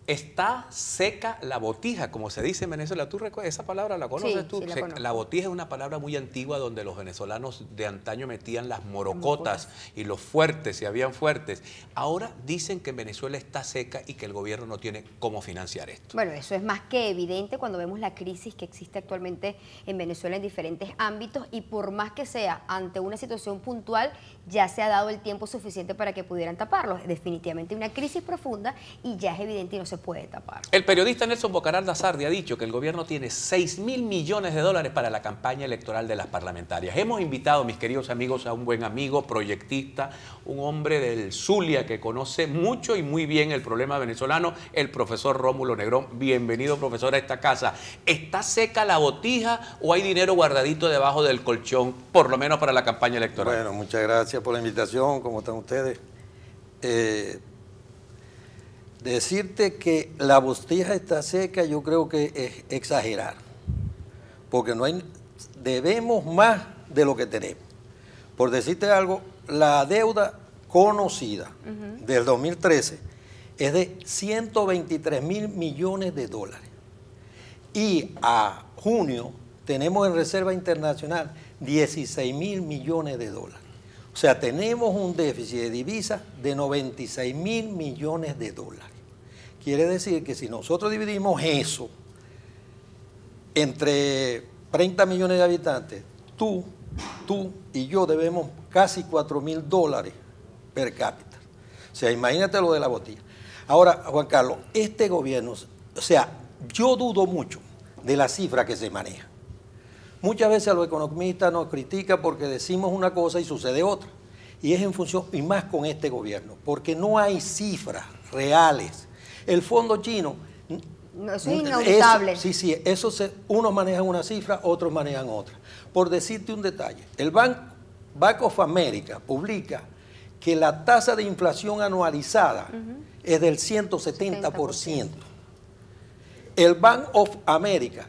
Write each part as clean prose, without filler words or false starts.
Está seca la botija, como se dice en Venezuela. ¿Tú recuerdas esa palabra? ¿La conoces tú? Sí, la conozco. La botija es una palabra muy antigua donde los venezolanos de antaño metían las morocotas y los fuertes, si habían fuertes. Ahora dicen que en Venezuela está seca y que el gobierno no tiene cómo financiar esto. Bueno, eso es más que evidente cuando vemos la crisis que existe actualmente en Venezuela en diferentes ámbitos, y por más que sea ante una situación puntual, ya se ha dado el tiempo suficiente para que pudieran taparlo. Definitivamente una crisis profunda y ya es evidente y no se puede tapar. El periodista Nelson Bocaranda Sardi ha dicho que el gobierno tiene 6.000 millones de dólares para la campaña electoral de las parlamentarias. Hemos invitado, mis queridos amigos, a un buen amigo, proyectista, un hombre del Zulia que conoce mucho y muy bien el problema venezolano, el profesor Rómulo Negrón. Bienvenido, profesor, a esta casa. ¿Está seca la botija o hay dinero guardadito debajo del colchón, por lo menos para la campaña electoral? Bueno, muchas gracias por la invitación. ¿Cómo están ustedes? Decirte que la botija está seca yo creo que es exagerar, porque debemos más de lo que tenemos. Por decirte algo, la deuda conocida del 2013 es de 123.000 millones de dólares. Y a junio tenemos en reserva internacional 16.000 millones de dólares. O sea, tenemos un déficit de divisas de 96.000 millones de dólares. Quiere decir que si nosotros dividimos eso entre 30 millones de habitantes, tú y yo debemos casi 4.000 dólares per cápita. O sea, imagínate lo de la botella. Ahora, Juan Carlos, este gobierno, o sea, yo dudo mucho de la cifra que se maneja. Muchas veces a los economistas nos critican porque decimos una cosa y sucede otra. Y es en función, y más con este gobierno, porque no hay cifras reales. El fondo chino... No, eso es inauditable. Sí, unos manejan una cifra, otros manejan otra. Por decirte un detalle, el Bank of America publica que la tasa de inflación anualizada es del 170%. El Bank of America,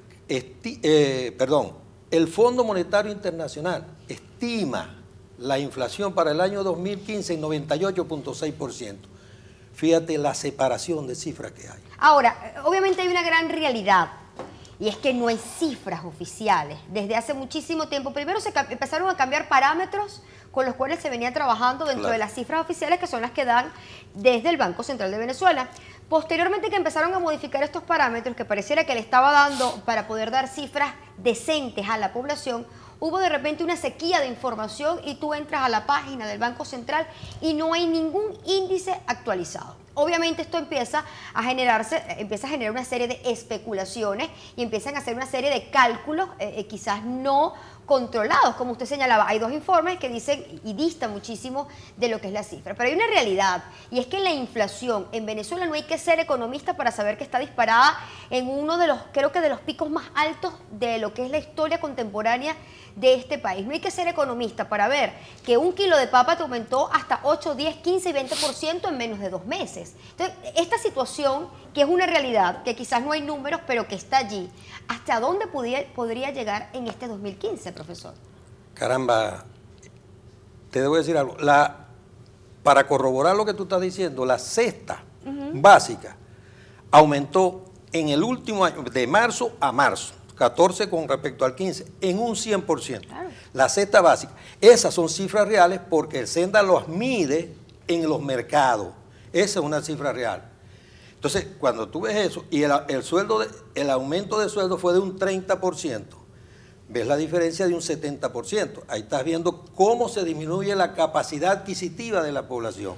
el Fondo Monetario Internacional estima la inflación para el año 2015 en 98.6%. Fíjate la separación de cifras que hay. Ahora, obviamente hay una gran realidad, y es que no hay cifras oficiales. Desde hace muchísimo tiempo, primero se empezaron a cambiar parámetros con los cuales se venía trabajando dentro de las cifras oficiales, que son las que dan desde el Banco Central de Venezuela. Posteriormente que empezaron a modificar estos parámetros, que pareciera que le estaba dando para poder dar cifras decentes a la población, hubo de repente una sequía de información y tú entras a la página del Banco Central y no hay ningún índice actualizado. Obviamente esto empieza a generar una serie de especulaciones y empiezan a hacer una serie de cálculos quizás no controlados, como usted señalaba. Hay dos informes que dicen y distan muchísimo de lo que es la cifra. Pero hay una realidad, y es que la inflación en Venezuela, no hay que ser economista para saber que está disparada en uno de los, creo que de los picos más altos de lo que es la historia contemporánea de este país. No hay que ser economista para ver que un kilo de papa te aumentó hasta 8, 10, 15 y 20% en menos de 2 meses. Entonces, esta situación, que es una realidad, que quizás no hay números, pero que está allí, ¿hasta dónde podría llegar en este 2015, profesor? Caramba, te debo decir algo. Para corroborar lo que tú estás diciendo, la cesta básica aumentó en el último año, de marzo a marzo, 14 con respecto al 15, en un 100%. Claro. La cesta básica. Esas son cifras reales porque el SENDA los mide en los mercados. Esa es una cifra real. Entonces, cuando tú ves eso y el aumento de sueldo fue de un 30%, ves la diferencia de un 70%. Ahí estás viendo cómo se disminuye la capacidad adquisitiva de la población.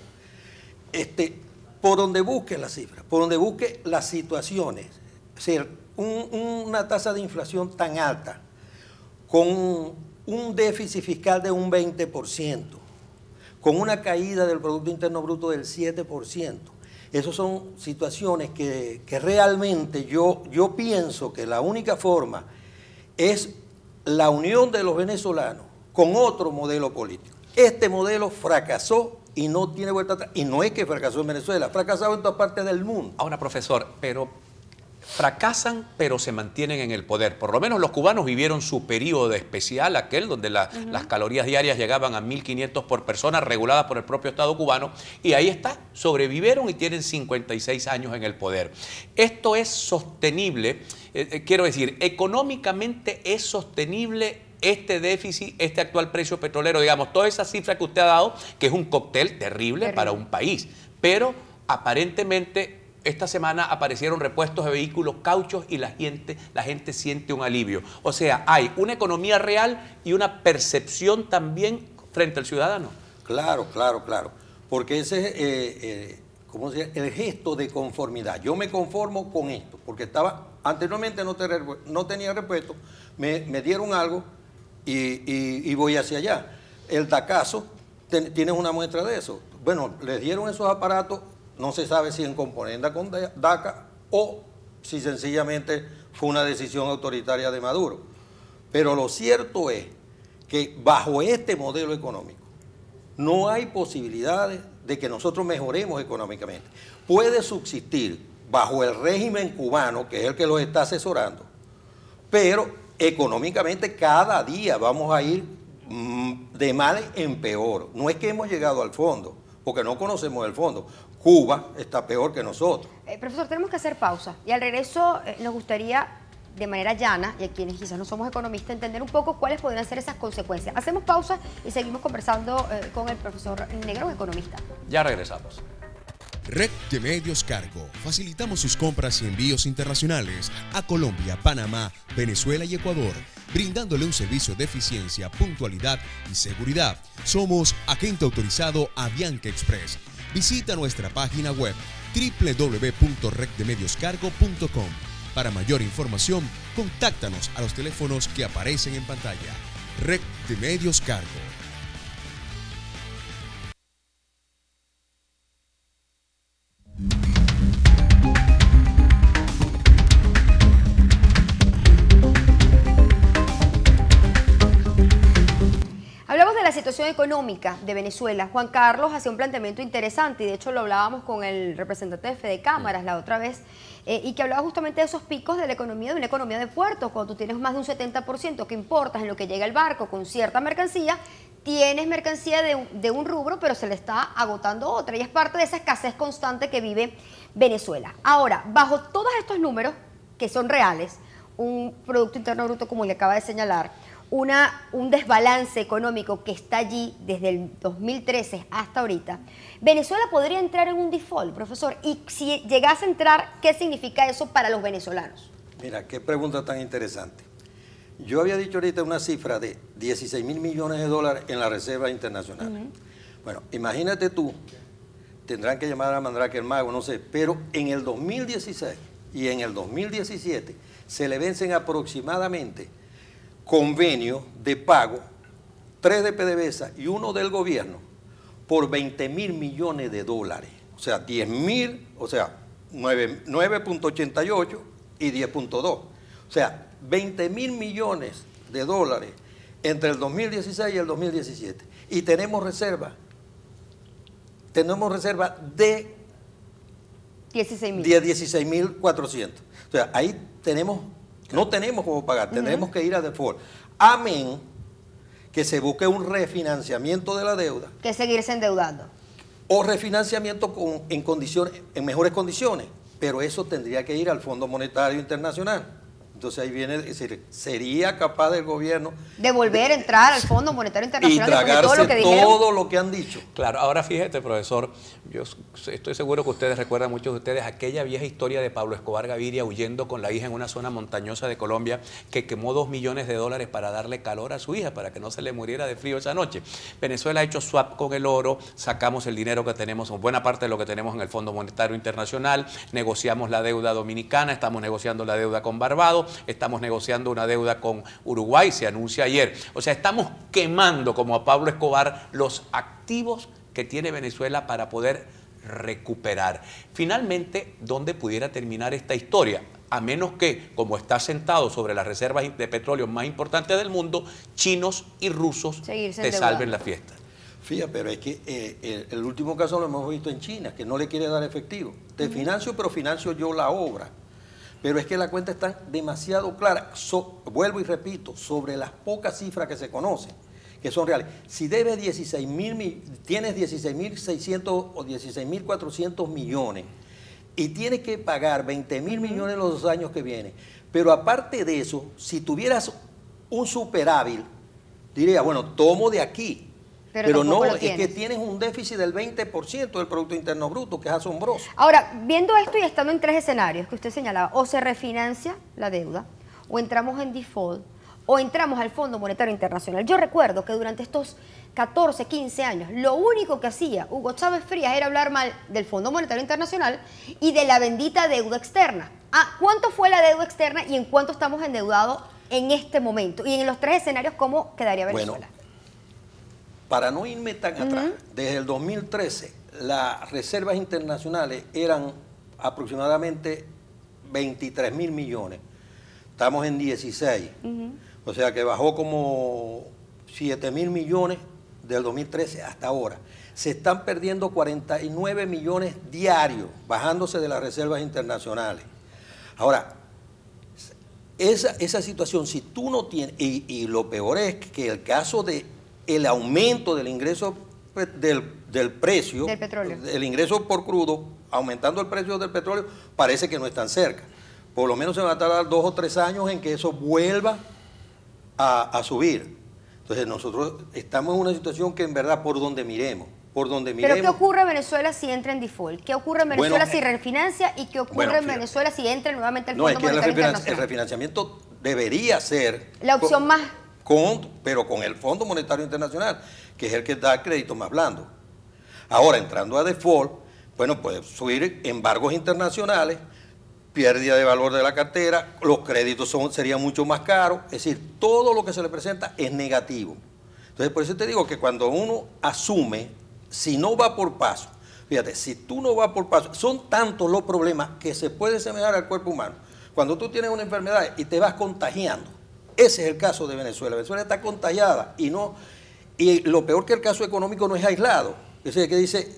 Por donde busque la cifra, por donde busque las situaciones, es decir, una tasa de inflación tan alta, con un déficit fiscal de un 20%, con una caída del Producto Interno Bruto del 7%. Esas son situaciones que realmente yo pienso que la única forma es la unión de los venezolanos con otro modelo político. Este modelo fracasó y no tiene vuelta atrás. Y no es que fracasó en Venezuela, ha fracasado en todas partes del mundo. Ahora, profesor, pero fracasan, pero se mantienen en el poder. Por lo menos los cubanos vivieron su periodo especial, aquel donde las calorías diarias llegaban a 1.500 por persona, reguladas por el propio Estado cubano, y ahí está, sobrevivieron y tienen 56 años en el poder. Esto es sostenible, quiero decir, económicamente es sostenible este déficit, este actual precio petrolero, digamos, toda esa cifra que usted ha dado, que es un cóctel terrible para un país, pero aparentemente esta semana aparecieron repuestos de vehículos cauchos y la gente siente un alivio. O sea, hay una economía real y una percepción también frente al ciudadano. Claro. Porque ese es ¿cómo se llama? El gesto de conformidad. Yo me conformo con esto, porque anteriormente no tenía repuesto, me dieron algo y voy hacia allá. El DACASO, tienes una muestra de eso. Bueno, les dieron esos aparatos. No se sabe si en componenda con DACA o si sencillamente fue una decisión autoritaria de Maduro. Pero lo cierto es que bajo este modelo económico no hay posibilidades de que nosotros mejoremos económicamente. Puede subsistir bajo el régimen cubano, que es el que los está asesorando, pero económicamente cada día vamos a ir de mal en peor. No es que hemos llegado al fondo, porque no conocemos el fondo. Cuba está peor que nosotros. Profesor, tenemos que hacer pausa y al regreso nos gustaría, de manera llana, y a quienes quizás no somos economistas, entender un poco cuáles podrían ser esas consecuencias. Hacemos pausa y seguimos conversando con el profesor Negrón, economista. Ya regresamos. Red de Medios Cargo. Facilitamos sus compras y envíos internacionales a Colombia, Panamá, Venezuela y Ecuador, brindándole un servicio de eficiencia, puntualidad y seguridad. Somos agente autorizado Avianca Express. Visita nuestra página web www.reddemedioscargo.com. Para mayor información, contáctanos a los teléfonos que aparecen en pantalla. Red de Medios Cargo. Hablamos de la situación económica de Venezuela. Juan Carlos hacía un planteamiento interesante y de hecho lo hablábamos con el representante de Fede Cámaras la otra vez y que hablaba justamente de esos picos de la economía, de una economía de puertos. Cuando tú tienes más de un 70% que importas en lo que llega el barco con cierta mercancía, tienes mercancía de un rubro, pero se le está agotando otra y es parte de esa escasez constante que vive Venezuela. Ahora, bajo todos estos números que son reales, un Producto Interno Bruto como le acaba de señalar, un desbalance económico que está allí desde el 2013 hasta ahorita, Venezuela podría entrar en un default, profesor, y si llegase a entrar, ¿qué significa eso para los venezolanos? Mira, qué pregunta tan interesante. Yo había dicho ahorita una cifra de 16.000 millones de dólares en la reserva internacional. Bueno, imagínate tú, tendrán que llamar a Mandrake el Mago, no sé, pero en el 2016 y en el 2017 se le vencen aproximadamente convenios de pago, 3 de PDVSA y 1 del gobierno, por 20.000 millones de dólares. O sea, 10.000, o sea, 9.88 y 10.2. O sea, 20.000 millones de dólares entre el 2016 y el 2017. Y tenemos reserva de 16.400. O sea, ahí no tenemos cómo pagar, tendremos que ir a default. Amén que se busque un refinanciamiento de la deuda. Que seguirse endeudando. O refinanciamiento en mejores condiciones. Pero eso tendría que ir al Fondo Monetario Internacional. Entonces ahí viene, es decir, sería capaz del gobierno de volver a entrar al Fondo Monetario Internacional y tragarse todo lo que han dicho. Claro, ahora fíjate, profesor, yo estoy seguro que ustedes recuerdan, muchos de ustedes, aquella vieja historia de Pablo Escobar Gaviria huyendo con la hija en una zona montañosa de Colombia, que quemó $2 millones para darle calor a su hija, para que no se le muriera de frío esa noche. Venezuela ha hecho swap con el oro, sacamos el dinero que tenemos, buena parte de lo que tenemos en el Fondo Monetario Internacional, negociamos la deuda dominicana, estamos negociando la deuda con Barbados, estamos negociando una deuda con Uruguay, se anuncia ayer. O sea, estamos quemando, como a Pablo Escobar, los activos que tiene Venezuela para poder recuperar. Finalmente, ¿dónde pudiera terminar esta historia? A menos que, como está sentado sobre las reservas de petróleo más importantes del mundo, chinos y rusos te salven la fiesta. Fíjate, pero es que el último caso lo hemos visto en China, que no le quiere dar efectivo. Te financio, pero financio yo la obra. pero es que la cuenta está demasiado clara. Vuelvo y repito, sobre las pocas cifras que se conocen, que son reales. Si debes tienes 16.600 o 16.400 millones y tienes que pagar 20.000 millones los 2 años que vienen, pero aparte de eso, si tuvieras un superávit, diría, bueno, tomo de aquí. Pero no, es que tienes un déficit del 20% del Producto Interno Bruto, que es asombroso. Ahora, viendo esto y estando en 3 escenarios que usted señalaba, o se refinancia la deuda, o entramos en default, o entramos al Fondo Monetario Internacional. Yo recuerdo que durante estos 14, 15 años, lo único que hacía Hugo Chávez Frías era hablar mal del Fondo Monetario Internacional y de la bendita deuda externa. ¿Cuánto fue la deuda externa y en cuánto estamos endeudados en este momento? Y en los 3 escenarios, ¿cómo quedaría Venezuela? Bueno, para no irme tan atrás, desde el 2013 las reservas internacionales eran aproximadamente 23.000 millones. Estamos en 16. O sea que bajó como 7.000 millones del 2013 hasta ahora. Se están perdiendo 49 millones diarios, bajándose de las reservas internacionales. Ahora, esa situación, si tú no tienes, y lo peor es que el caso de el aumento del ingreso del precio, del petróleo, el ingreso por crudo, aumentando el precio del petróleo, parece que no están cerca. Por lo menos se van a tardar 2 o 3 años en que eso vuelva a subir. Entonces nosotros estamos en una situación que en verdad por donde miremos. ¿Pero qué ocurre en Venezuela si entra en default? ¿Qué ocurre en Venezuela si refinancia? ¿Y qué ocurre en Venezuela si entra nuevamente el Fondo Monetario Internacional? El refinanciamiento debería ser la opción más... pero con el Fondo Monetario Internacional, que es el que da crédito más blando. Ahora, entrando a default, bueno, puede subir embargos internacionales, pérdida de valor de la cartera, los créditos serían mucho más caros, es decir, todo lo que se le presenta es negativo. Entonces, por eso te digo que cuando uno asume, si no va por paso, fíjate, si tú no vas por paso, son tantos los problemas que se puede semejar al cuerpo humano. Cuando tú tienes una enfermedad y te vas contagiando, ese es el caso de Venezuela. Venezuela está contagiada y lo peor que el caso económico no es aislado. Es decir, que dice,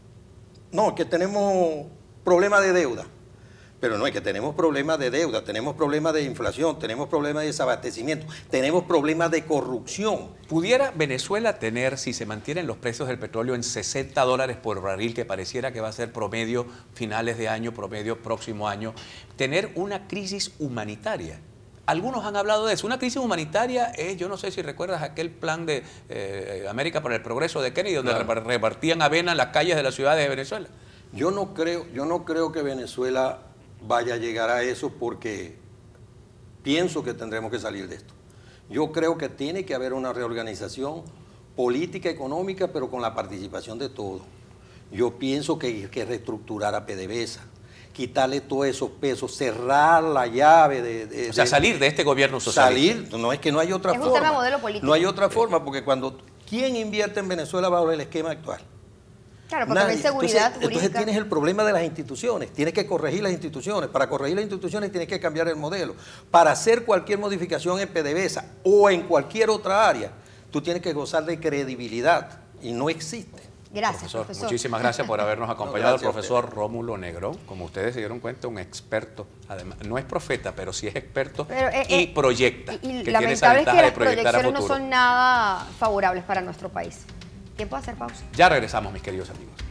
no, que tenemos problemas de deuda. Pero no es que tenemos problemas de deuda, tenemos problemas de inflación, tenemos problemas de desabastecimiento, tenemos problemas de corrupción. ¿Pudiera Venezuela tener, si se mantienen los precios del petróleo en $60 por barril, que pareciera que va a ser promedio finales de año, promedio próximo año, tener una crisis humanitaria? Algunos han hablado de eso. Una crisis humanitaria es, yo no sé si recuerdas aquel plan de América para el Progreso de Kennedy, donde repartían avena en las calles de las ciudades de Venezuela. Yo no creo que Venezuela vaya a llegar a eso, porque pienso que tendremos que salir de esto. Yo creo que tiene que haber una reorganización política, económica, pero con la participación de todos. Yo pienso que hay que reestructurar a PDVSA, quitarle todos esos pesos, cerrar la llave o sea, salir de este gobierno socialista. Salir, no es que no hay otra forma. Es un tema modelo político. No hay otra forma, porque ¿quién invierte en Venezuela bajo el esquema actual? Claro, porque no hay seguridad jurídica. Entonces tienes el problema de las instituciones, tienes que corregir las instituciones. Para corregir las instituciones tienes que cambiar el modelo. Para hacer cualquier modificación en PDVSA o en cualquier otra área, tú tienes que gozar de credibilidad, y no existe. Gracias, profesor. Muchísimas gracias por habernos acompañado, el profesor Rómulo Negrón. Como ustedes se dieron cuenta, un experto, además, no es profeta, pero sí es experto y proyecta. Y que lamentable es que las proyecciones no son nada favorables para nuestro país. Tiempo de hacer pausa. Ya regresamos, mis queridos amigos.